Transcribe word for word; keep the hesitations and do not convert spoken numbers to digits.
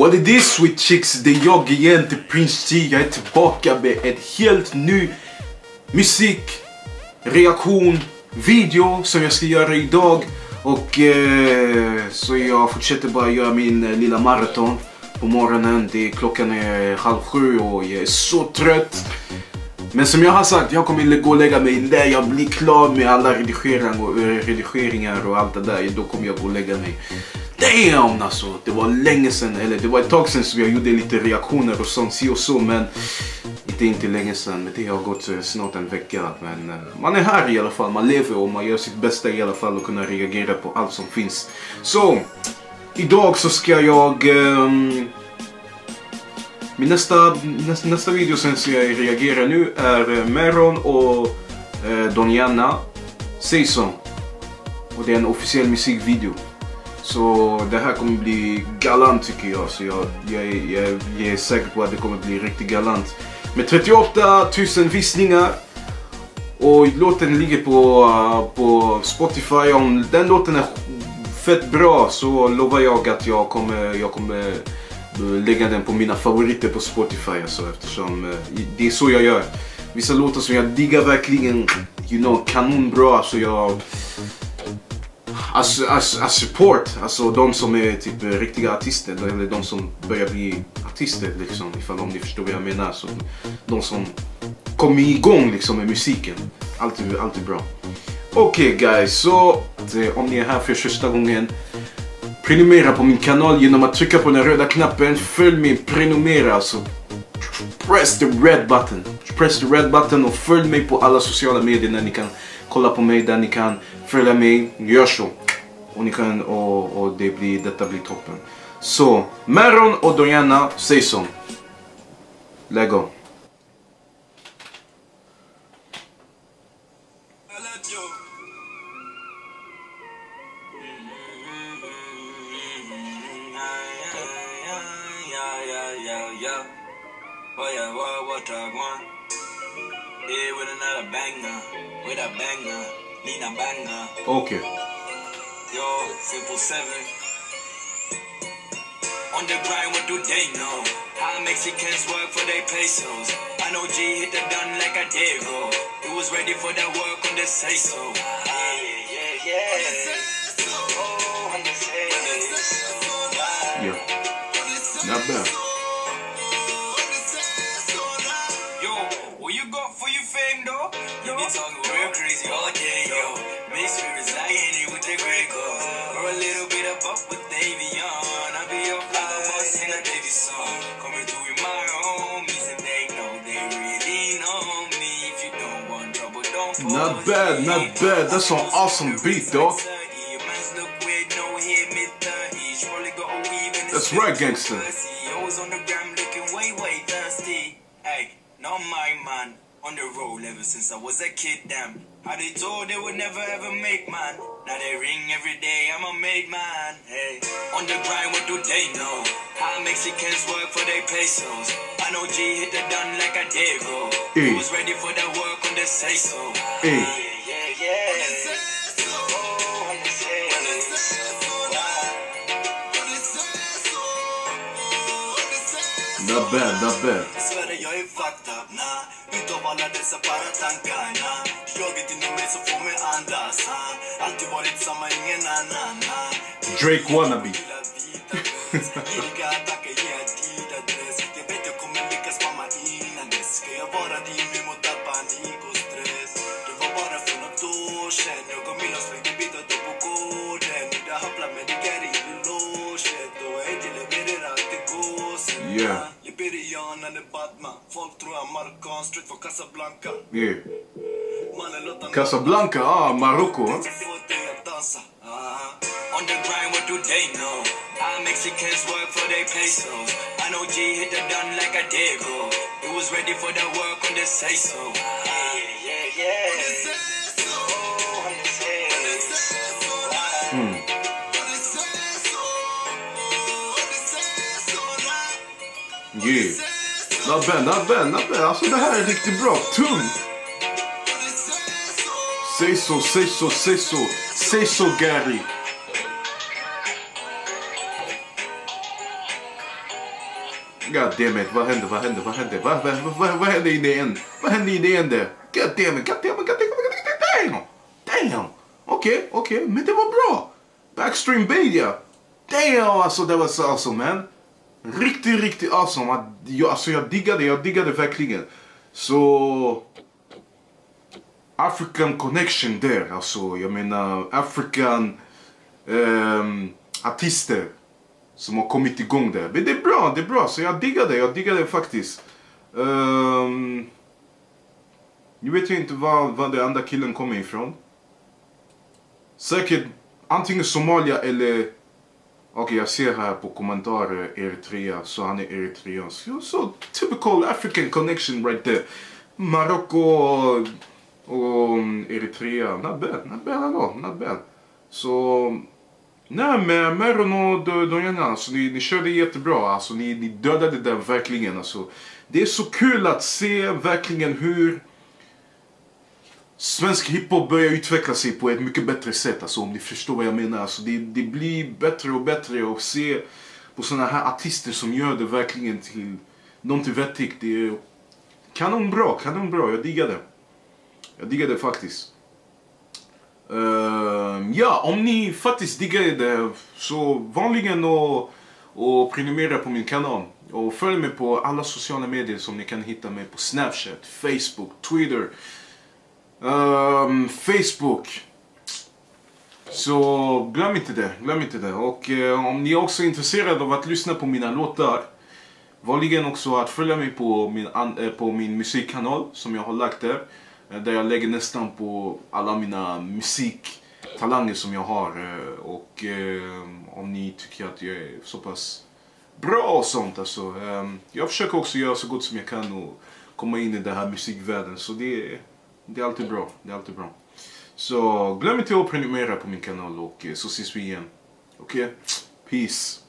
What it is sweet chicks, det är jag igen till Prince T. Jag är tillbaka med ett helt ny musik, reaktion, video som jag ska göra idag. Och eh, så jag fortsätter bara göra min eh, lilla maraton på morgonen. Det, klockan är halv sju och jag är så trött. Men som jag har sagt, jag kommer gå och lägga mig när jag blir klar med alla redigeringar och, äh, redigeringar och allt det där. Då kommer jag gå och lägga mig. Damn alltså, det var länge sedan, eller det var ett tag sedan som jag gjorde lite reaktioner och sånt, si och så, men inte inte länge sedan, men det har gått snart en vecka. Men uh, man är här i alla fall, man lever och man gör sitt bästa i alla fall och kunna reagera på allt som finns. Så, idag så ska jag... Um, min nästa, nästa, nästa video sen ska jag reagera nu är uh, Meron och uh, Doniana Say Song. Och det är en officiell musikvideo. Så det här kommer bli galant tycker jag. Så jag, jag, jag, jag är säker på att det kommer bli riktigt galant. Med trettioåtta tusen visningar. Och låten ligger på, uh, på Spotify. Om den låten är fett bra så lovar jag att jag kommer, jag kommer lägga den på mina favoriter på Spotify. Alltså, eftersom uh, det är så jag gör. Vissa låtar som jag diggar verkligen, you know, kanonbra. Så jag... As, as, as support, alltså de som är typ riktiga artister, eller de som börjar bli artister liksom, ifall om ni förstår vad jag menar, så de som kommer igång liksom med musiken, alltid, alltid bra. Okej okay, guys, så att, om ni är här för första gången, prenumerera på min kanal genom att trycka på den röda knappen, följ mig, prenumerera, alltså press the red button, press the red button och följ mig på alla sociala medier där ni kan kolla på mig, där ni kan följa mig, gör så. Och ni kan, och, och det blir, detta blir toppen. Så, Meron och Doniana Say Song. Lägg go. Okay. Yo, simple seven. On the grind, what do they know? How Mexicans work for their pesos. I know G hit the done like a Diego. He was ready for that work on the say so. Yeah, yeah, yeah, yeah. Oh, on the say so. Yeah. Not bad. Yo, what you got for your fame though? You be talking real crazy all day, yo. Make sure it's lying in with the great girl. Or a little bit of up with Davion. I'll be your flower boss in a Davy song. Coming through with my homies and they know they really know me. If you don't want trouble, don't fall. Not bad, not bad. That's an awesome beat, dog. That's right, gangster. Always on the gram looking way, way thirsty. Hey, not my man. On the road ever since I was a kid, damn. How they told they would never ever make man. Now they ring every day, I'm a made man. Hey, on the grind, what do they know? How Mexicans work for their pesos. I know G hit the done like a Diego. He was ready for that work on the say so. Hey. Yeah, yeah, yeah. Oh, on the say Not bad, not bad. Jag är fucked up, nah. Utav alla dessa paratankarna. Jaget inom mig så får mig andas, huh? Alltid varit samma, ingen annan, huh? Drake wannabe. Giriga attacker, ge Adidas. Jag vet jag kommer lyckas mamma innan dess. Ska jag vara din nu mot all panik och stress? Det var bara för något år sedan. Jag och Milan slängde bitar då på gården. Nu det happlar med det är i loget. Och Eddie levererar allt det går sen. Yeah. Liberian eller Batman. Folk tror jag Marockan, straight från Casablanca. Yeah. Casablanca, ah, Marocko. Huh? On the grind, what do they know? How Mexicans work for their pesos. I know G hit the done like a Diego. He was ready for that work on the say so. Yeah, yeah, yeah. Oh, on the say so. Mm. Yeah. Not bad, not bad, not bad. Alltså det här är riktigt bra. Tung. Say so, say so, say so. Say so, Gary. God damn it, vad hände, vad hände, vad hände, vad, vad, vad, vad, vad hände inne en? Vad hände inne en där? God damn it, god damn it, god damn it, damn, damn. Okej, okay, okej, okay, men det var bra. Backstream Media. Damn, alltså det var så awesome, man. Riktigt, riktigt awesome. Jag, alltså jag diggade, jag diggade verkligen. Så... African connection där, alltså jag menar African um, artister som har kommit igång där. Men det är bra, det är bra, så jag diggar det, jag diggar det faktiskt. Um, nu vet jag inte var, var den andra killen kommer ifrån. Säkert antingen Somalia eller... Okej, okay, jag ser här på kommentarer Eritrea, så han är eritreansk. Så typical African connection right there. Marocko och Eritrea, not bad, not bad at all, not bad. Så, nej men Meron och Dojana, alltså ni, ni körde jättebra, alltså ni, ni dödade det verkligen, alltså. Det är så kul att se verkligen hur svensk hiphop börjar utveckla sig på ett mycket bättre sätt, alltså om ni förstår vad jag menar. Alltså det, det blir bättre och bättre att se på såna här artister som gör det verkligen till någonting vettigt. Det är kanonbra, kanonbra, jag diggar det. Jag diggar det faktiskt. Uh, ja, om ni faktiskt diggar det, så vanligen och, och prenumerera på min kanal. Och följ mig på alla sociala medier som ni kan hitta mig på Snapchat, Facebook, Twitter, um, Facebook. Så glöm inte det, glöm inte det. Och uh, om ni är också intresserade av att lyssna på mina låtar, vanligen också att följa mig på min, uh, på min musikkanal som jag har lagt där. Där jag lägger nästan på alla mina musiktalanger som jag har. Och eh, om ni tycker att jag är så pass bra och sånt. Alltså, eh, jag försöker också göra så gott som jag kan och komma in i den här musikvärlden. Så det, det är alltid bra. Det är alltid bra. Så glöm inte att prenumerera på min kanal och så ses vi igen. Okej? Okay? Peace.